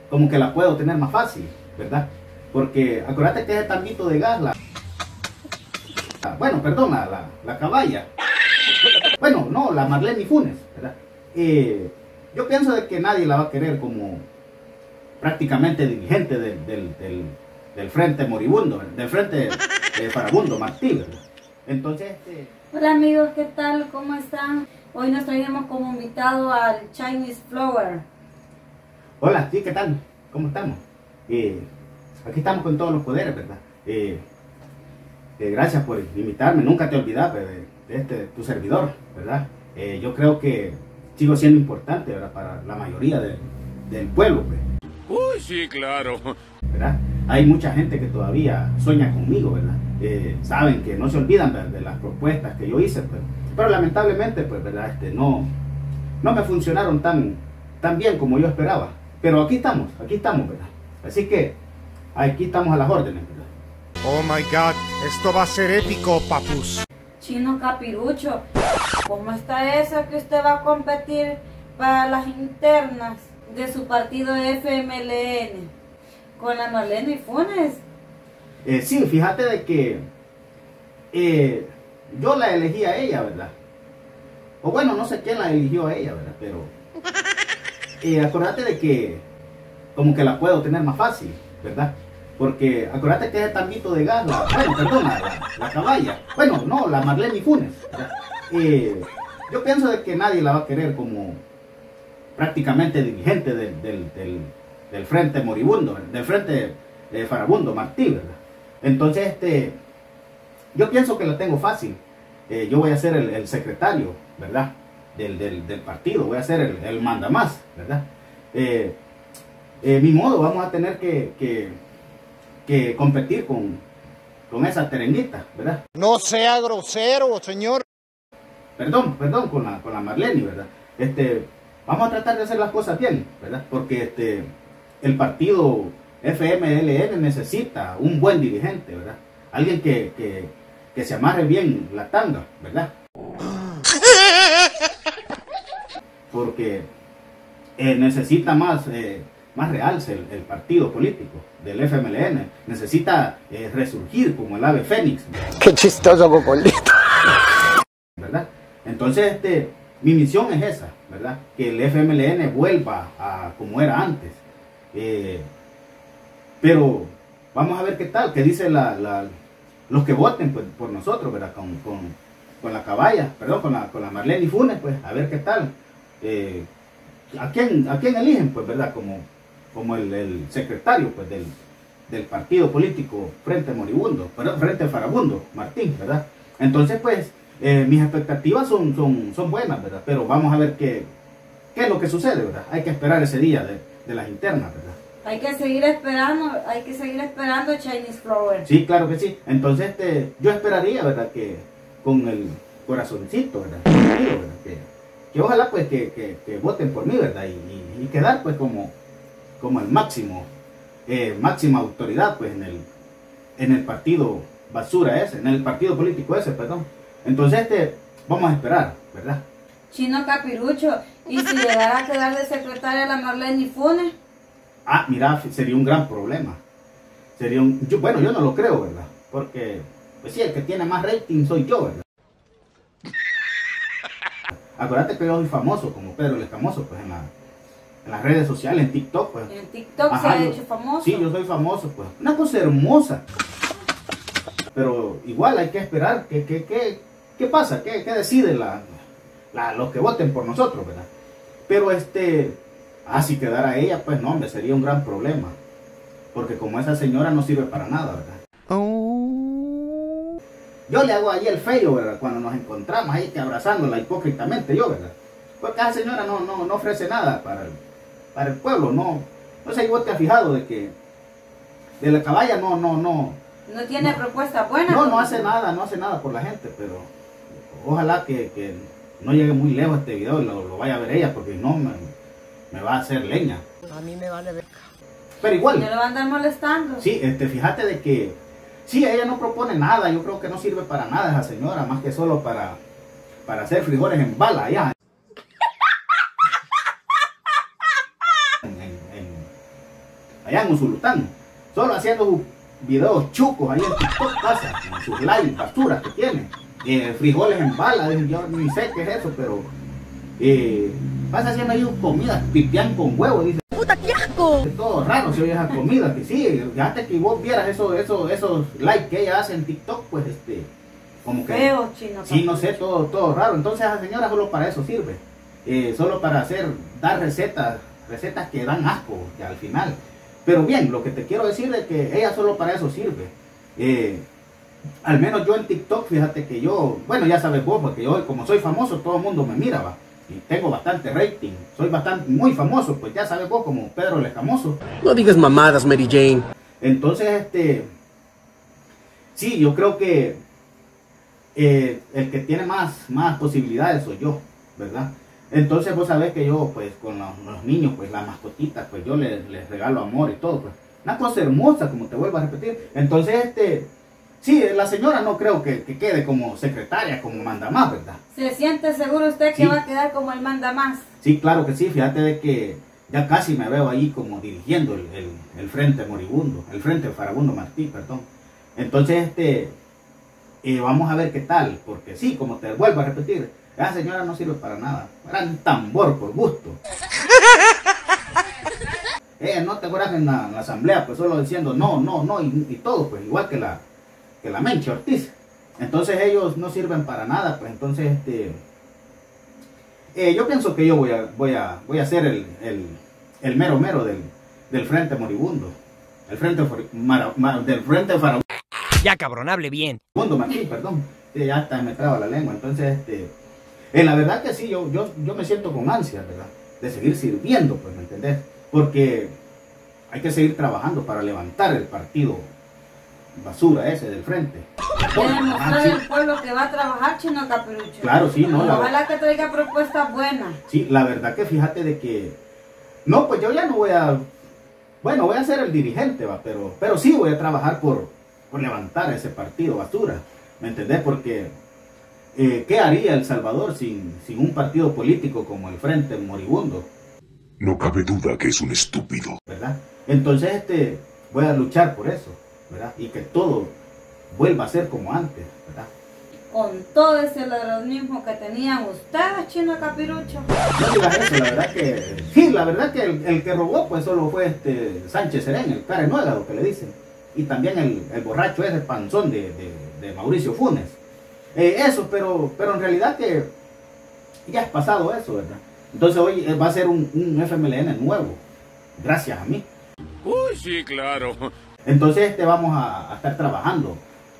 como que la puedo tener más fácil, ¿verdad? Porque acuérdate que ese tanguito de gas, bueno, perdón, la caballa. Bueno, no, la Marlene Funes, ¿verdad? Yo pienso de que nadie la va a querer como prácticamente dirigente del Frente Moribundo, del Frente Farabundo Martí, ¿verdad? Entonces, Hola amigos, ¿qué tal? ¿Cómo están? Hoy nos traemos como invitado al Chinese Flower. Hola, sí, ¿qué tal? ¿Cómo estamos? Aquí estamos con todos los poderes, ¿verdad? Gracias por invitarme, nunca te olvidas de tu servidor, ¿verdad? Yo creo que sigo siendo importante, ¿verdad? Para la mayoría del pueblo, pues. Uy, sí, claro. ¿Verdad? Hay mucha gente que todavía sueña conmigo, ¿verdad? Saben que no se olvidan de las propuestas que yo hice, pues. Pero lamentablemente, pues, ¿verdad? No me funcionaron tan bien como yo esperaba. Pero aquí estamos, ¿verdad? Así que aquí estamos a las órdenes, ¿verdad? Oh my God, esto va a ser épico, papus. Chino Capirucho, ¿cómo está eso que usted va a competir para las internas de su partido FMLN con la Marlene Funes? Sí, fíjate de que yo la elegí a ella, ¿verdad? O bueno, no sé quién la eligió a ella, ¿verdad? Pero acuérdate de que como que la puedo tener más fácil, ¿verdad? Porque acuérdate que ese tanguito de gas, la caballa. Bueno, no, la Marlene Funes, ¿verdad? Yo pienso de que nadie la va a querer como prácticamente dirigente del Frente Moribundo, del Frente Farabundo Martí, ¿verdad? Entonces, yo pienso que la tengo fácil. Yo voy a ser el secretario, ¿verdad? Del partido, voy a ser el mandamás, ¿verdad? Ni modo, vamos a tener que competir con esa terenita, ¿verdad? No sea grosero, señor. Perdón, con la Marlene, ¿verdad? Vamos a tratar de hacer las cosas bien, ¿verdad? Porque el partido FMLN necesita un buen dirigente, ¿verdad? Alguien que se amarre bien la tanga, ¿verdad? Porque necesita más realce el partido político del FMLN. Necesita resurgir como el ave fénix. Qué chistoso, Cocolito. ¿Verdad? Entonces, mi misión es esa, ¿verdad? Que el FMLN vuelva a como era antes. Pero vamos a ver qué tal, qué dice los que voten pues, por nosotros, ¿verdad? Con la caballa, perdón, con la Marlene Funes, pues, a ver qué tal. ¿A quién eligen, pues, verdad? Como el secretario, pues, del partido político Frente Moribundo, Frente Farabundo, Martín, ¿verdad? Entonces, pues, mis expectativas son buenas, ¿verdad? Pero vamos a ver qué es lo que sucede, ¿verdad? Hay que esperar ese día de las internas, ¿verdad? Hay que seguir esperando Chinese Flower. Sí, claro que sí. Entonces, yo esperaría, ¿verdad? Que con el corazoncito, ¿verdad? Que ojalá, pues, que voten por mí, ¿verdad? Y quedar, pues, como el máxima autoridad, pues, en el partido basura ese, en el partido político ese, perdón. Entonces, vamos a esperar, ¿verdad? Chino Capirucho, ¿y si llegara a quedar de secretaria la Marlene Funes? Ah, mira, sería un gran problema. Bueno, yo no lo creo, ¿verdad? Porque, pues sí, el que tiene más rating soy yo, ¿verdad? Acuérdate que yo soy famoso, como Pedro el Escamoso, pues, en las redes sociales, en TikTok, pues. En TikTok se ha hecho famoso. Sí, yo soy famoso, pues. Una cosa hermosa. Pero igual hay que esperar. ¿Qué pasa? ¿Qué deciden los que voten por nosotros, verdad? Pero si quedara ella, pues no, hombre, sería un gran problema. Porque como esa señora no sirve para nada, ¿verdad? Yo le hago ahí el feo, ¿verdad? Cuando nos encontramos ahí, que abrazándola hipócritamente, yo, ¿verdad? Porque esa señora no ofrece nada para el pueblo, no sé, vos te has fijado de que de la caballa no tiene propuesta buena. No hace nada por la gente, pero ojalá que no llegue muy lejos este video y lo vaya a ver ella, porque no me va a hacer leña. A mí me vale ver. Pero igual. ¿No le van a andar molestando? Sí, fíjate de que sí, ella no propone nada, yo creo que no sirve para nada esa señora, más que solo para hacer frijoles en bala allá. allá en Usulután, solo haciendo sus videos chucos ahí en TikTok, pasa, con sus live basuras que tiene, frijoles en bala, yo ni sé qué es eso, pero pasa haciendo ahí comida, pipián con huevo, dice. ¡Puta, qué asco! Todo raro se oye esa comida, que sí, fíjate que vos vieras esos likes que ella hace en TikTok, pues como que feo, chino. sí, no sé, todo raro. Entonces esa señora solo para eso sirve, solo para dar recetas que dan asco que al final. Pero bien, lo que te quiero decir es que ella solo para eso sirve. Al menos yo en TikTok, fíjate que yo, bueno, ya sabes vos, porque yo como soy famoso, todo el mundo me mira, va. Y tengo bastante rating, soy muy famoso, pues ya sabes vos, como Pedro el Escamoso. No digas mamadas, Mary Jane. Entonces, sí, yo creo que el que tiene más posibilidades soy yo, ¿verdad? Entonces vos sabés que yo, pues, con los niños, pues, las mascotitas, pues, yo les regalo amor y todo, pues. Una cosa hermosa, como te vuelvo a repetir. Entonces, sí, la señora no creo que quede como secretaria, como mandamás, ¿verdad? ¿Se siente seguro usted que Sí. va a quedar como el mandamás? Sí, claro que sí, fíjate de que ya casi me veo ahí como dirigiendo el Frente Moribundo, el Frente Farabundo Martí, perdón. Entonces, vamos a ver qué tal, porque sí, como te vuelvo a repetir, esa señora no sirve para nada, era un tambor por gusto. No te acuerdas en la asamblea, pues solo diciendo no, y todo, pues igual que la Menche Ortiz. Entonces ellos no sirven para nada, pues entonces yo pienso que yo voy a ser el mero del Frente Moribundo, el Frente del Frente Farabundo. Ya, cabrón, hable bien. Martín, perdón. Sí, ya hasta me traba la lengua. Entonces, la verdad que sí, yo me siento con ansias, ¿verdad? De seguir sirviendo, pues, ¿me entendés? Porque hay que seguir trabajando para levantar el partido basura ese del frente. Quiere demostrar Sí. al pueblo que va a trabajar, chino Caperucho. Claro, sí, no. Ojalá que traiga propuestas buenas. Sí, la verdad que fíjate de que... No, pues yo ya no voy a... Bueno, voy a ser el dirigente, va, pero sí voy a trabajar por levantar ese partido basura. ¿Me entendés? Porque ¿qué haría El Salvador sin un partido político como el Frente Moribundo? No cabe duda que es un estúpido. ¿Verdad? Entonces voy a luchar por eso, ¿verdad? Y que todo vuelva a ser como antes, ¿verdad? Con todo ese ladronismo que tenían ustedes, chino Capirucho. No digas eso, la verdad que... Sí, la verdad que el que robó pues solo fue Sánchez Serén, el carenuégado que le dicen. Y también el borracho ese panzón de Mauricio Funes. Eso, pero en realidad que ya es pasado eso, ¿verdad? Entonces hoy va a ser un FMLN nuevo, gracias a mí. Uy, sí, claro. Entonces vamos a estar trabajando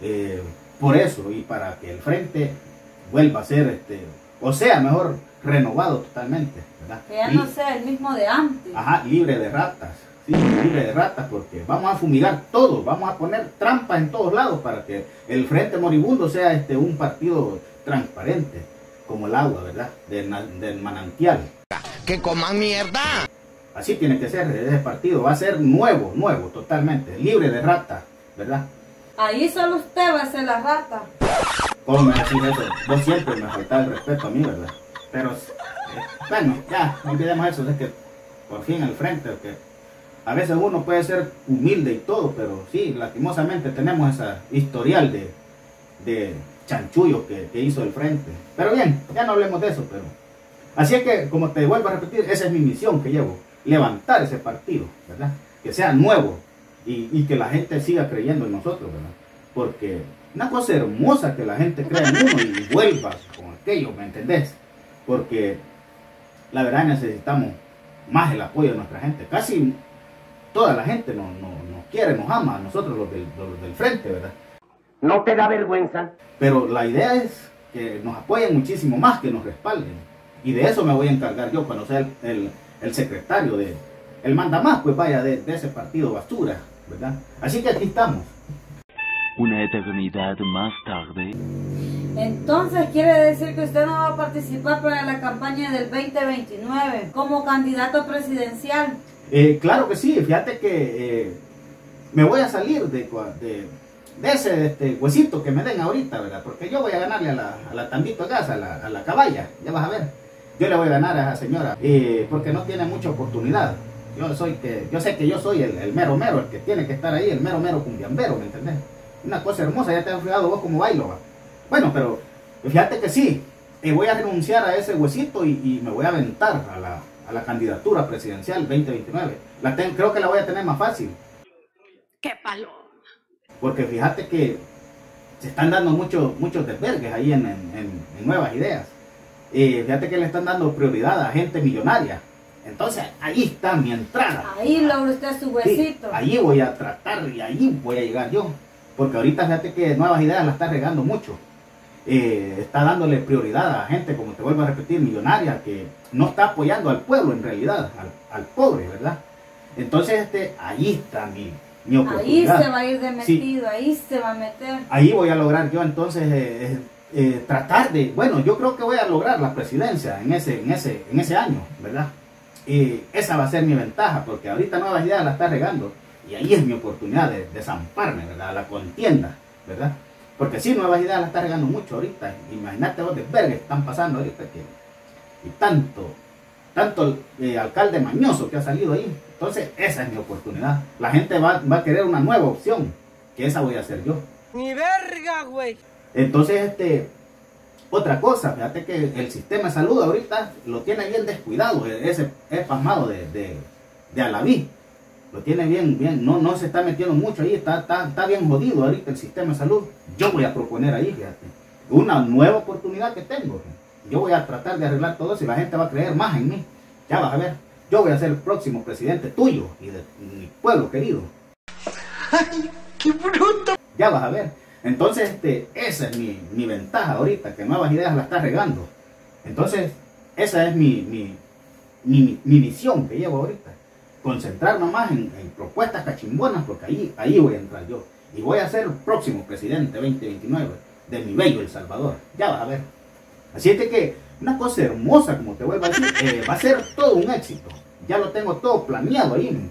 por eso y para que el frente vuelva a ser, o sea, mejor renovado totalmente, ¿verdad? Que ya no sea el mismo de antes. Ajá, libre de ratas, sí, libre de ratas, porque vamos a fumigar todo, vamos a poner trampas en todos lados para que el Frente Moribundo sea un partido transparente, como el agua, ¿verdad? Del manantial. ¡Que coman mierda! Así tiene que ser ese partido, va a ser nuevo, totalmente, libre de ratas, ¿verdad? Ahí solo usted va a ser la rata. ¿Cómo me decís eso? Vos siempre me faltás el respeto a mí, ¿verdad? Pero, bueno, ya, no olvidemos eso, es que por fin el frente, que a veces uno puede ser humilde y todo, pero sí, lastimosamente tenemos esa historial de chanchullos que hizo el frente. Pero bien, ya no hablemos de eso, pero... Así es que, como te vuelvo a repetir, esa es mi misión que llevo, levantar ese partido, ¿verdad? Que sea nuevo y que la gente siga creyendo en nosotros, ¿verdad? Porque una cosa hermosa que la gente crea en uno y vuelva con aquello, ¿me entendés? Porque la verdad necesitamos más el apoyo de nuestra gente. Casi toda la gente nos quiere, nos ama a nosotros los del frente, ¿verdad? ¿No te da vergüenza? Pero la idea es que nos apoyen muchísimo más, que nos respalden. Y de eso me voy a encargar yo cuando sea el secretario el mandamás, pues vaya, de ese partido basura, ¿verdad? Así que aquí estamos. Una eternidad más tarde. Entonces quiere decir que usted no va a participar para la campaña del 2029 como candidato presidencial. Claro que sí, fíjate que me voy a salir de ese huesito que me den ahorita, ¿verdad? Porque yo voy a ganarle a la Tambito Gas, a la caballa, ya vas a ver. Yo le voy a ganar a esa señora, porque no tiene mucha oportunidad. Yo sé que yo soy el mero mero, el que tiene que estar ahí, el mero mero cumbiambero, ¿me entendés? Una cosa hermosa, ya te has fijado vos como bailo, ¿va? Bueno, pero fíjate que sí, voy a renunciar a ese huesito y me voy a aventar a la candidatura presidencial 2029. Creo que la voy a tener más fácil. ¡Qué paloma! Porque fíjate que se están dando muchos desvergues ahí en Nuevas Ideas. Fíjate que le están dando prioridad a gente millonaria. Entonces ahí está mi entrada. Ahí logra usted su huesito. Sí, ahí voy a tratar y ahí voy a llegar yo. Porque ahorita fíjate que Nuevas Ideas la está regando mucho. Está dándole prioridad a gente, como te vuelvo a repetir, millonaria, que no está apoyando al pueblo en realidad, al pobre, ¿verdad? Entonces ahí está mi oportunidad. Ahí se va a ir de metido, sí. Ahí se va a meter. Ahí voy a lograr yo entonces tratar de, bueno, yo creo que voy a lograr la presidencia en ese año, ¿verdad? Esa va a ser mi ventaja, porque ahorita Nuevas Ideas la está regando y ahí es mi oportunidad de zamparme, ¿verdad? La contienda, ¿verdad? Porque sí, Nuevas Ideas la está regando mucho ahorita. Imagínate vos desvergues que están pasando ahorita y tanto alcalde mañoso que ha salido ahí. Entonces esa es mi oportunidad. La gente va a querer una nueva opción, que esa voy a hacer yo. ¡Ni verga, güey! Entonces otra cosa, fíjate que el sistema de salud ahorita lo tiene bien descuidado, ese pasmado de Alaví. Lo tiene bien, no se está metiendo mucho ahí, está bien jodido ahorita el sistema de salud. Yo voy a proponer ahí, fíjate, una nueva oportunidad que tengo. Yo voy a tratar de arreglar todo eso y la gente va a creer más en mí. Ya vas a ver, yo voy a ser el próximo presidente tuyo y de mi pueblo querido. ¡Ay, qué bruto! Ya vas a ver. Entonces, esa es mi ventaja ahorita, que Nuevas Ideas la está regando. Entonces, esa es mi misión que llevo ahorita. Concentrarme más en propuestas cachimbonas, porque ahí voy a entrar yo. Y voy a ser el próximo presidente 2029 de mi bello El Salvador. Ya vas a ver. Así es que una cosa hermosa, como te vuelvo a decir, va a ser todo un éxito. Ya lo tengo todo planeado ahí.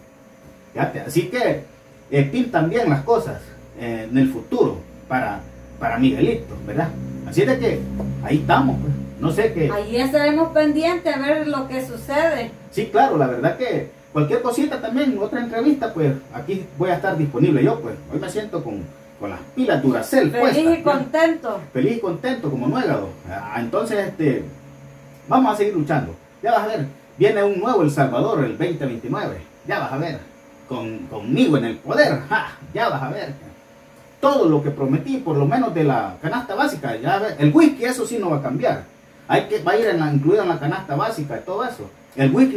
Así que pintan bien las cosas en el futuro para Miguelito, ¿verdad? Así es que ahí estamos, pues. No sé qué. Ahí estaremos pendientes a ver lo que sucede. Sí, claro, la verdad que cualquier cosita también, otra entrevista, pues aquí voy a estar disponible yo, pues. Hoy me siento con las pilas Duracell puestas. Feliz y contento. Feliz y contento como nuegado. Entonces, vamos a seguir luchando. Ya vas a ver, viene un nuevo El Salvador el 2029. Ya vas a ver, conmigo en el poder. ¡Ja! Ya vas a ver. Todo lo que prometí, por lo menos de la canasta básica, ya ves. El whisky, eso sí no va a cambiar. Va a ir incluido en la canasta básica y todo eso. El whisky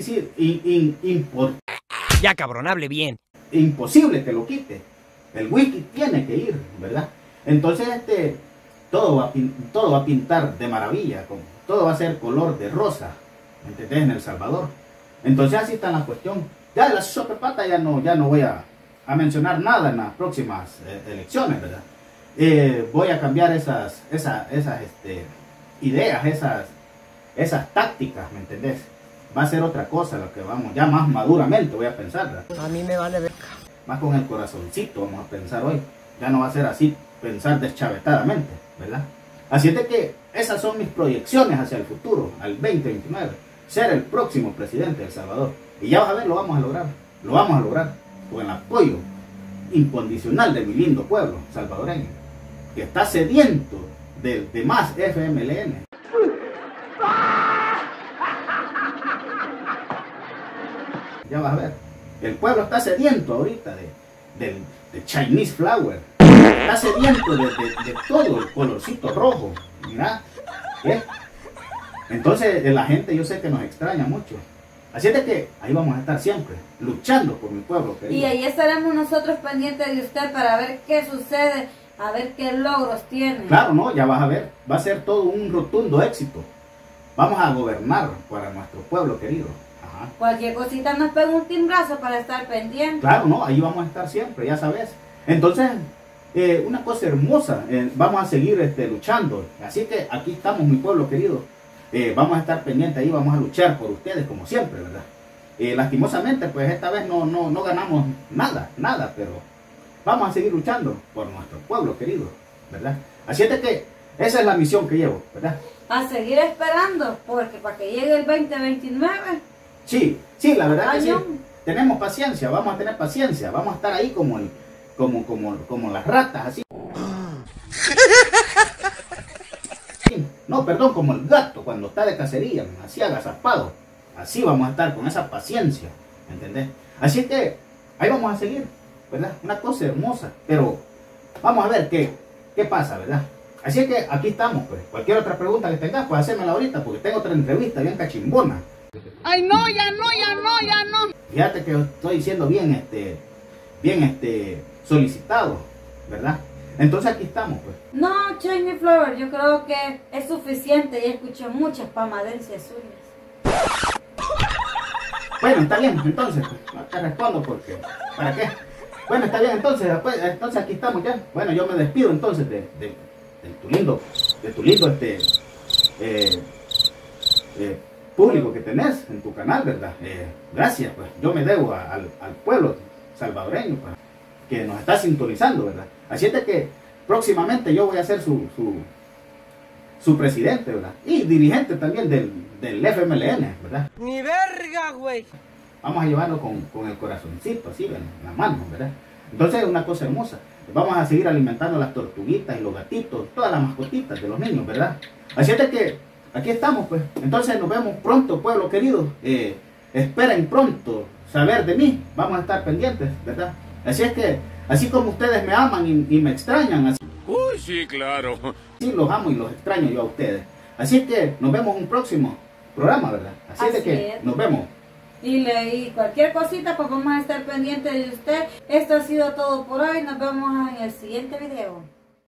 sí, Ya cabrón, hable bien. Imposible que lo quite. El whisky tiene que ir, ¿verdad? Entonces todo va a pintar de maravilla, todo va a ser color de rosa, ¿me entendés? En El Salvador. Entonces así está la cuestión. Ya de la sopepata ya no voy a mencionar nada en las próximas elecciones, ¿verdad? Voy a cambiar esas ideas, esas tácticas, ¿me entendés? Va a ser otra cosa, lo que vamos, ya más maduramente voy a pensar, ¿verdad? A mí me vale ver. Más con el corazoncito vamos a pensar hoy. Ya no va a ser así, pensar deschavetadamente, ¿verdad? Así es de que esas son mis proyecciones hacia el futuro, al 2029. Ser el próximo presidente de El Salvador. Y ya vas a ver, lo vamos a lograr. Lo vamos a lograr con el apoyo incondicional de mi lindo pueblo salvadoreño, que está sediento de más FMLN. Ya vas a ver. El pueblo está sediento ahorita de Chinese Flower. Está sediento de todo el colorcito rojo. Mira. ¿Qué? Entonces la gente yo sé que nos extraña mucho. Así es de que ahí vamos a estar siempre, luchando por mi pueblo querido. Y ahí estaremos nosotros pendientes de usted para ver qué sucede, a ver qué logros tiene. Claro, no, ya vas a ver. Va a ser todo un rotundo éxito. Vamos a gobernar para nuestro pueblo querido. Ajá. Cualquier cosita nos pega un timbrazo para estar pendiente. Claro, no, ahí vamos a estar siempre, ya sabes. Entonces, una cosa hermosa, vamos a seguir luchando. Así que aquí estamos, mi pueblo querido. Vamos a estar pendientes ahí, vamos a luchar por ustedes como siempre, ¿verdad? Lastimosamente, pues esta vez no ganamos nada, pero vamos a seguir luchando por nuestro pueblo querido, ¿verdad? Así es que esa es la misión que llevo, ¿verdad? A seguir esperando, porque para que llegue el 2029... Sí, la verdad que sí. tenemos paciencia, vamos a tener paciencia, vamos a estar ahí como las ratas, así. No, perdón, como el gato cuando está de cacería, así agazapado. Así vamos a estar con esa paciencia, ¿entendés? Así que ahí vamos a seguir, ¿verdad? Una cosa hermosa, pero vamos a ver qué pasa, ¿verdad? Así que aquí estamos, pues. Cualquier otra pregunta que tengas, pues hacérmela ahorita, porque tengo otra entrevista bien cachimbona. Ay, no, ya no, ya no, ya no. Fíjate que estoy siendo bien solicitado, ¿verdad? Entonces aquí estamos, pues. No, Chiny Flower, yo creo que es suficiente. Ya escuché muchas pamadencias suyas. Bueno, está bien, entonces, pues, no te respondo porque, ¿para qué? Bueno, está bien, entonces aquí estamos ya. Bueno, yo me despido entonces de tu lindo público que tenés en tu canal, ¿verdad? Gracias, pues, yo me debo al pueblo salvadoreño, pues, que nos está sintonizando, ¿verdad? Así es de que próximamente yo voy a ser su presidente, ¿verdad? Y dirigente también del FMLN, ¿verdad? Ni verga, güey. Vamos a llevarlo con el corazoncito, así, en la mano, ¿verdad? Entonces es una cosa hermosa. Vamos a seguir alimentando las tortuguitas y los gatitos, todas las mascotitas de los niños, ¿verdad? Así es de que aquí estamos, pues. Entonces nos vemos pronto, pueblo querido. Esperen pronto saber de mí. Vamos a estar pendientes, ¿verdad? Así es que, así como ustedes me aman y me extrañan, así, Uy, sí, claro. sí los amo y los extraño yo a ustedes. Así es que nos vemos en un próximo programa, ¿verdad? Así es de que nos vemos. Y cualquier cosita, pues vamos a estar pendientes de usted. Esto ha sido todo por hoy. Nos vemos en el siguiente video.